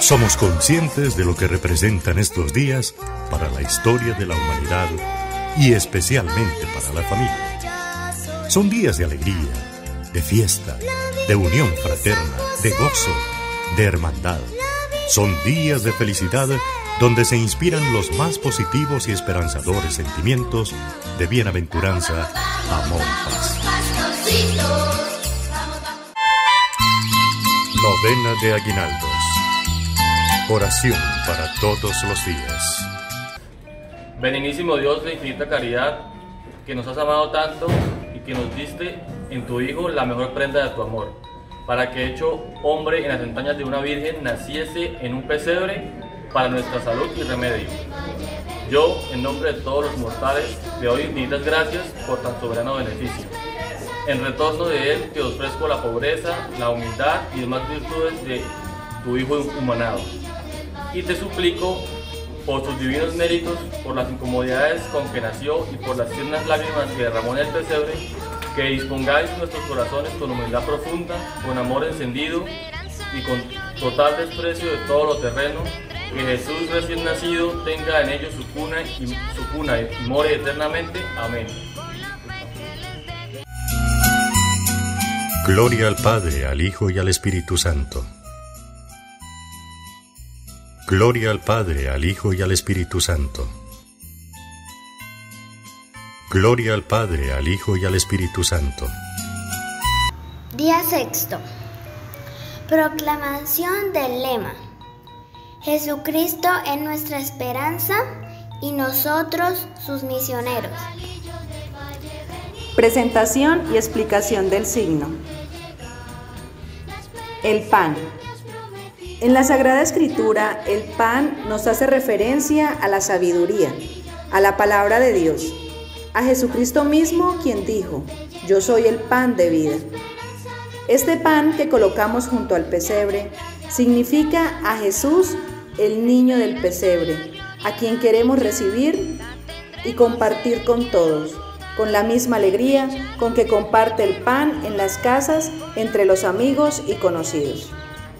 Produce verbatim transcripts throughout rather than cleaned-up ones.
Somos conscientes de lo que representan estos días para la historia de la humanidad y especialmente para la familia. Son días de alegría, de fiesta, de unión fraterna, de gozo, de hermandad. Son días de felicidad donde se inspiran los más positivos y esperanzadores sentimientos de bienaventuranza, amor y paz. Novena de Aguinaldos. Oración para todos los días. Benignísimo Dios de infinita caridad, que nos has amado tanto y que nos diste en tu Hijo la mejor prenda de tu amor, para que hecho hombre en las entrañas de una virgen naciese en un pesebre para nuestra salud y remedio. Yo, en nombre de todos los mortales, te doy infinitas gracias por tan soberano beneficio. En retorno de él te ofrezco la pobreza, la humildad y demás virtudes de tu Hijo humanado. Y te suplico, por sus divinos méritos, por las incomodidades con que nació y por las tiernas lágrimas que derramó en el pesebre, que dispongáis nuestros corazones con humildad profunda, con amor encendido y con total desprecio de todo lo terreno, que Jesús recién nacido tenga en ellos su cuna y su cuna y more eternamente. Amén. Gloria al Padre, al Hijo y al Espíritu Santo. Gloria al Padre, al Hijo y al Espíritu Santo. Gloria al Padre, al Hijo y al Espíritu Santo. Día sexto. Proclamación del lema. Jesucristo es nuestra esperanza y nosotros sus misioneros. Presentación y explicación del signo. El pan. En la Sagrada Escritura, el pan nos hace referencia a la sabiduría, a la palabra de Dios, a Jesucristo mismo, quien dijo: yo soy el pan de vida. Este pan que colocamos junto al pesebre significa a Jesús, el niño del pesebre, a quien queremos recibir y compartir con todos, con la misma alegría con que comparte el pan en las casas entre los amigos y conocidos.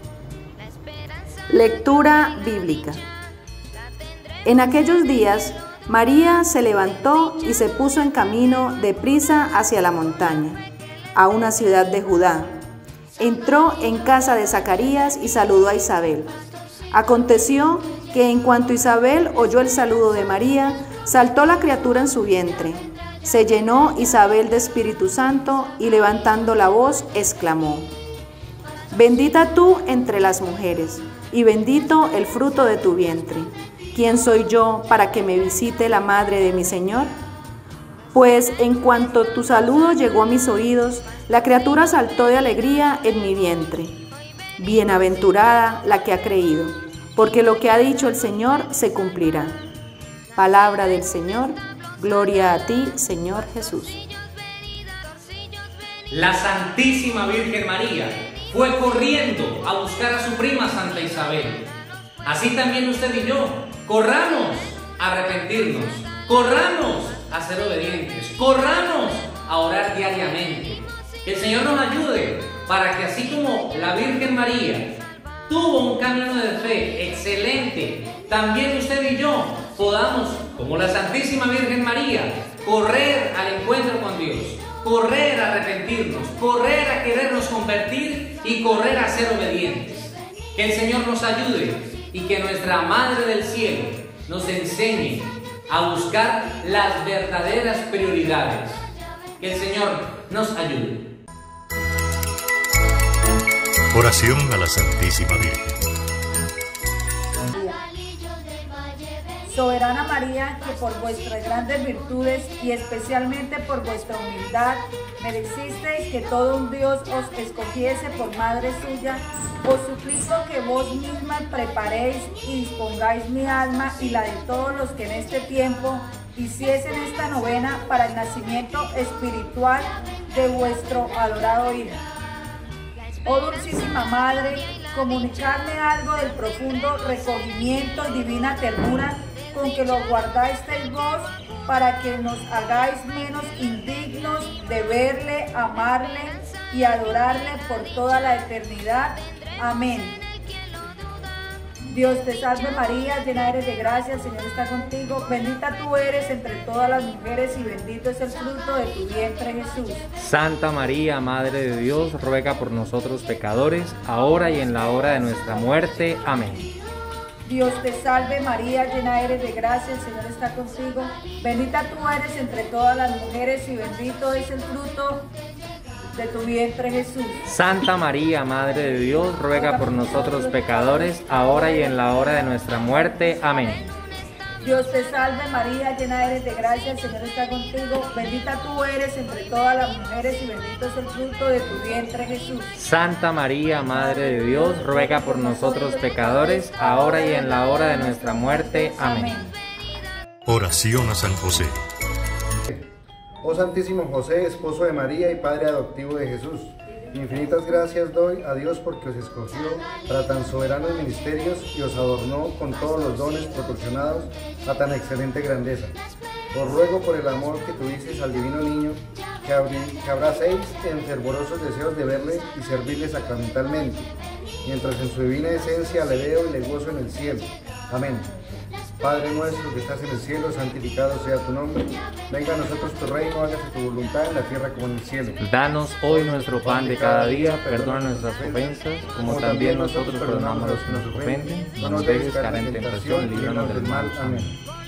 Lectura bíblica. En aquellos días, María se levantó y se puso en camino deprisa hacia la montaña, a una ciudad de Judá. Entró en casa de Zacarías y saludó a Isabel. Aconteció que en cuanto Isabel oyó el saludo de María, saltó la criatura en su vientre. Se llenó Isabel de Espíritu Santo y levantando la voz exclamó: bendita tú entre las mujeres, y bendito el fruto de tu vientre. ¿Quién soy yo para que me visite la madre de mi Señor? Pues en cuanto tu saludo llegó a mis oídos, la criatura saltó de alegría en mi vientre. Bienaventurada la que ha creído, porque lo que ha dicho el Señor se cumplirá. Palabra del Señor, gloria a ti, Señor Jesús. La Santísima Virgen María fue corriendo a buscar a su prima Santa Isabel. Así también usted y yo, corramos a arrepentirnos, corramos a ser obedientes, corramos a orar diariamente. Que el Señor nos ayude para que así como la Virgen María tuvo un camino de fe excelente, también usted y yo podamos, como la Santísima Virgen María, correr al encuentro con Dios, correr a arrepentirnos, correr a querernos convertir y correr a ser obedientes. Que el Señor nos ayude y que nuestra Madre del Cielo nos enseñe a buscar las verdaderas prioridades. Que el Señor nos ayude. Oración a la Santísima Virgen. Soberana María, que por vuestras grandes virtudes y especialmente por vuestra humildad merecisteis que todo un Dios os escogiese por madre suya, os suplico que vos misma preparéis y dispongáis mi alma y la de todos los que en este tiempo hiciesen esta novena para el nacimiento espiritual de vuestro adorado Hijo. Oh dulcísima Madre, comunicarme algo del profundo recogimiento y divina ternura con que lo guardáis vos, para que nos hagáis menos indignos de verle, amarle y adorarle por toda la eternidad. Amén. Dios te salve María, llena eres de gracia, el Señor está contigo. Bendita tú eres entre todas las mujeres y bendito es el fruto de tu vientre Jesús. Santa María, Madre de Dios, ruega por nosotros pecadores, ahora y en la hora de nuestra muerte. Amén. Dios te salve María, llena eres de gracia, el Señor está contigo. Bendita tú eres entre todas las mujeres y bendito es el fruto de tu vientre Jesús. Santa María, Madre de Dios, ruega por nosotros pecadores, ahora y en la hora de nuestra muerte. Amén. Dios te salve María, llena eres de gracia, el Señor está contigo. Bendita tú eres entre todas las mujeres y bendito es el fruto de tu vientre Jesús. Santa María, Madre de Dios, ruega por nosotros pecadores, ahora y en la hora de nuestra muerte. Amén. Oración a San José. Oh Santísimo José, esposo de María y Padre adoptivo de Jesús, infinitas gracias doy a Dios porque os escogió para tan soberanos ministerios y os adornó con todos los dones proporcionados a tan excelente grandeza. Os ruego por el amor que tuvisteis al divino niño, que, abri- que abracéis en fervorosos deseos de verle y servirle sacramentalmente, mientras en su divina esencia le veo y le gozo en el cielo. Amén. Padre nuestro que estás en el cielo, santificado sea tu nombre. Venga a nosotros tu reino, hágase tu voluntad en la tierra como en el cielo. Danos hoy nuestro pan de cada día, perdona nuestras ofensas, como también nosotros perdonamos a los que nos ofenden. No nos dejes caer en tentación, líbranos del mal. Amén.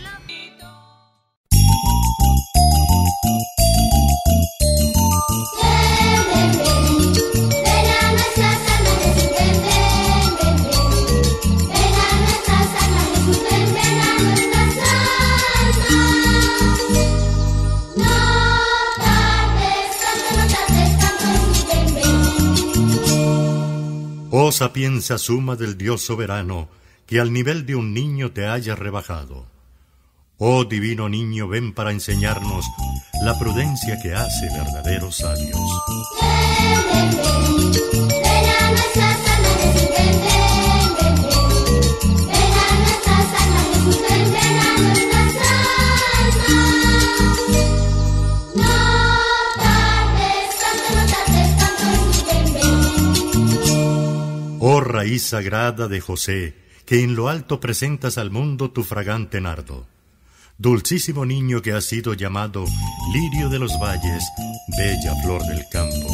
Oh sapienza suma del Dios soberano, que al nivel de un niño te haya rebajado. Oh divino niño, ven para enseñarnos la prudencia que hace verdaderos sabios. Oh raíz sagrada de José, que en lo alto presentas al mundo tu fragante nardo. Dulcísimo niño que has sido llamado lirio de los valles, bella flor del campo.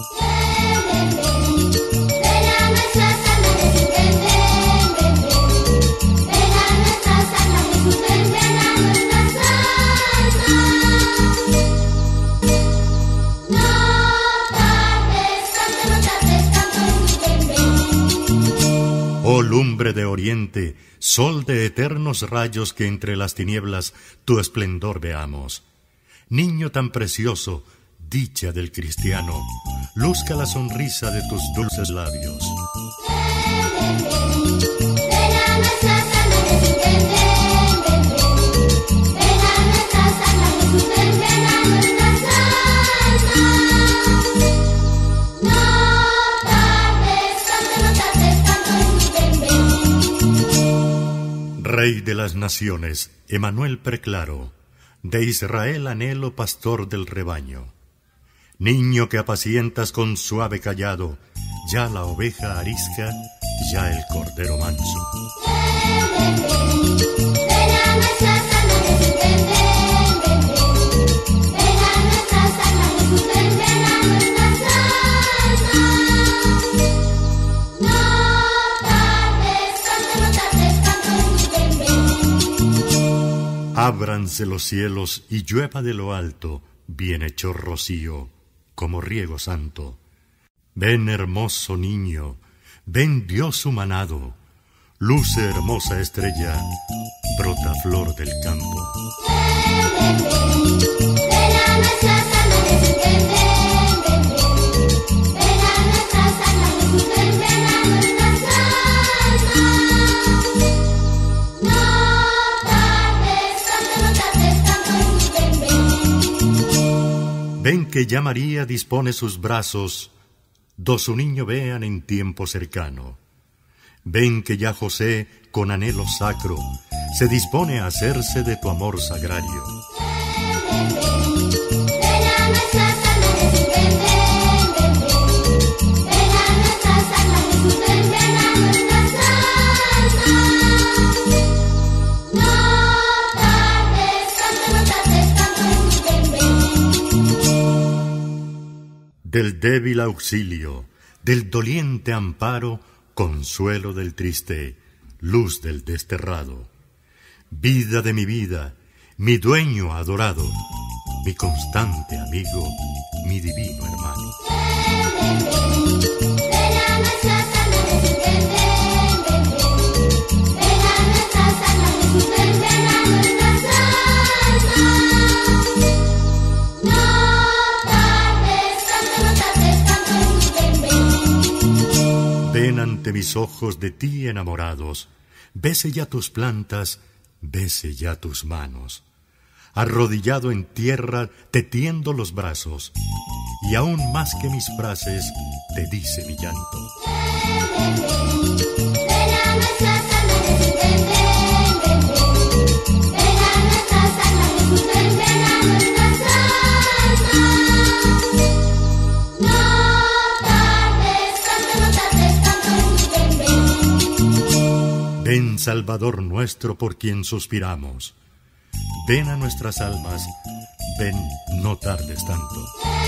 Oh lumbre de oriente, sol de eternos rayos que entre las tinieblas tu esplendor veamos. Niño tan precioso, dicha del cristiano, luzca la sonrisa de tus dulces labios. Rey de las naciones, Emanuel preclaro, de Israel anhelo pastor del rebaño. Niño que apacientas con suave callado, ya la oveja arisca, ya el cordero manso. Ábranse los cielos y llueva de lo alto, bienhechor rocío, como riego santo. Ven hermoso niño, ven Dios humanado, luce hermosa estrella, brota flor del campo. Ven que ya María dispone sus brazos, do su niño vean en tiempo cercano. Ven que ya José, con anhelo sacro, se dispone a hacerse de tu amor sagrario. Ven a nuestra almas, ven a nuestra almas, ven a nuestra almas. Del débil auxilio, del doliente amparo, consuelo del triste, luz del desterrado. Vida de mi vida, mi dueño adorado, mi constante amigo, mi divino hermano. Ven ante mis ojos de ti enamorados, bese ya tus plantas, bese ya tus manos. Arrodillado en tierra te tiendo los brazos, y aún más que mis frases te dice mi llanto. Ven, Salvador nuestro, por quien suspiramos. Ven a nuestras almas, ven, no tardes tanto.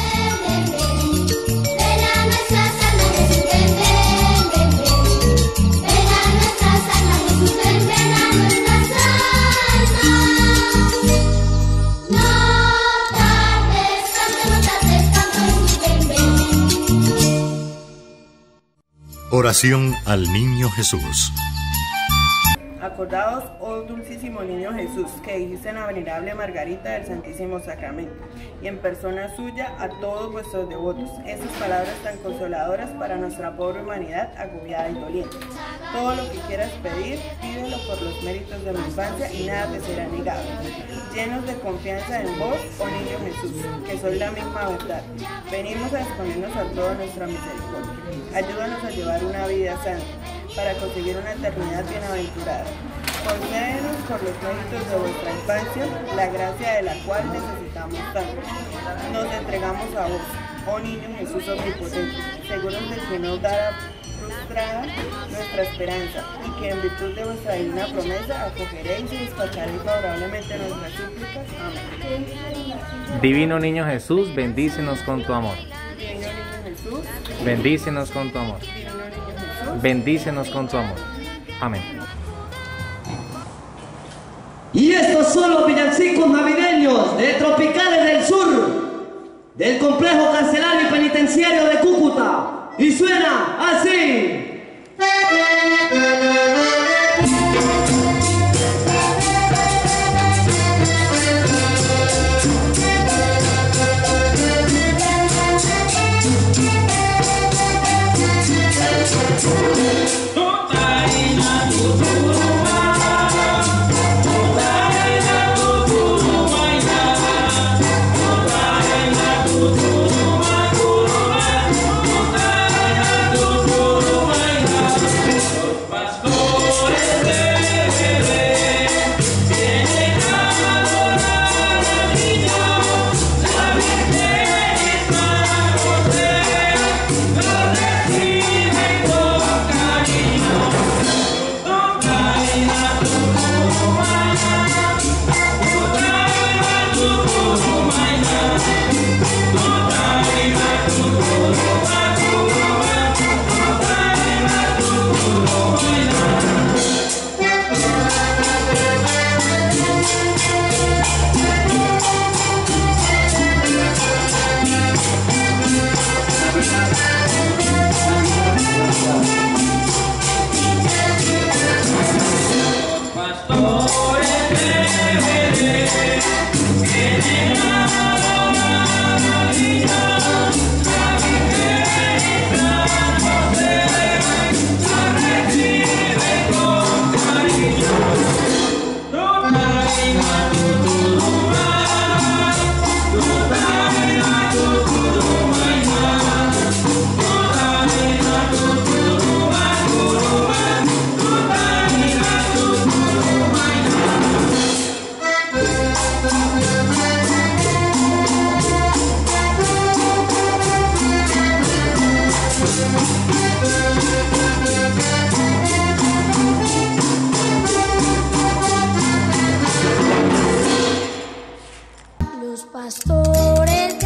Oración al Niño Jesús. Acordaos, oh dulcísimo niño Jesús, que dijiste en la venerable Margarita del Santísimo Sacramento, y en persona suya a todos vuestros devotos, esas palabras tan consoladoras para nuestra pobre humanidad agobiada y doliente. Todo lo que quieras pedir, pídelo por los méritos de mi infancia y nada te será negado. Llenos de confianza en vos, oh niño Jesús, que soy la misma verdad, venimos a exponernos a toda nuestra misericordia. Ayúdanos a llevar una vida santa, para conseguir una eternidad bienaventurada. Concédenos por los méritos de vuestra infancia, la gracia de la cual necesitamos tanto. Nos entregamos a vos, oh niño Jesús omnipotente, seguros de que no dará frustrada nuestra esperanza, y que en virtud de vuestra divina promesa acogeréis y despacharéis favorablemente nuestras súplicas. Amén. Divino niño Jesús, bendícenos con tu amor. Divino niño Jesús, bendícenos con tu amor. Bendícenos con tu amor. Amén. Y estos son los villancicos navideños de Tropicales del Sur, del complejo carcelario y penitenciario de Cúcuta. Y suena así. Los pastores